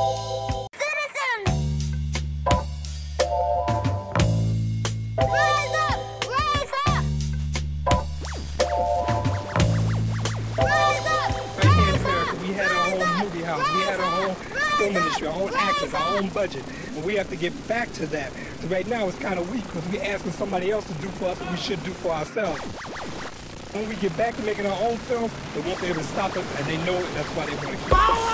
Industry, our own actors, our own budget, and we have to get back to that. So right now it's kind of weak because we're asking somebody else to do for us what we should do for ourselves. When we get back to making our own film, they won't be able to stop us, and they know it. That's why they want to keep it.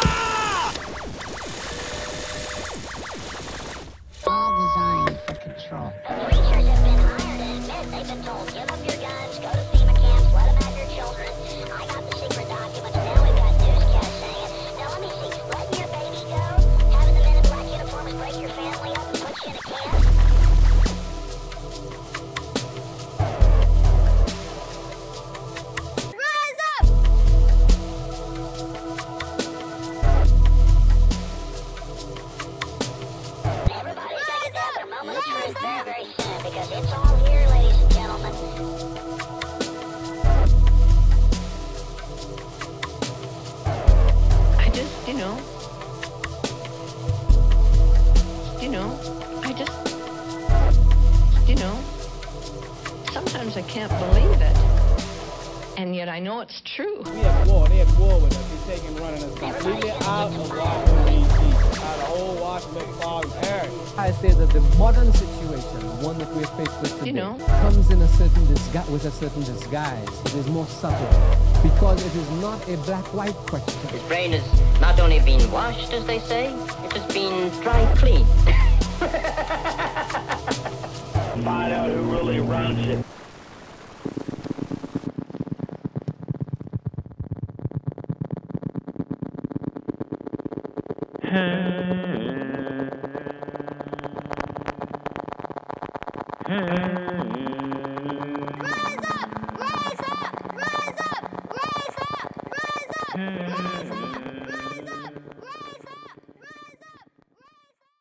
All designed for control. Researchers have been hired to admit they've been told, give up your guns, go to FEMA camps, let them have your children. I got the secret documents, now we've got newscasts saying, now let me see, letting your baby go, having the men in black uniforms break your family up and put you in a can. Rise up! Everybody's got to get their moment of truth very, very soon, because it's all here, ladies and gentlemen. I just, sometimes I can't believe it. And yet I know it's true. We at war. They at war with us. They're taking running us completely out of Washington, D.C., out of the whole Washington Farm area. I say that the modern situation, one that we're faced with today, comes in a certain with a certain disguise. It is more subtle because it is not a black-white question. His brain has not only been washed, as they say, it has been dry clean. Find out who really runs it.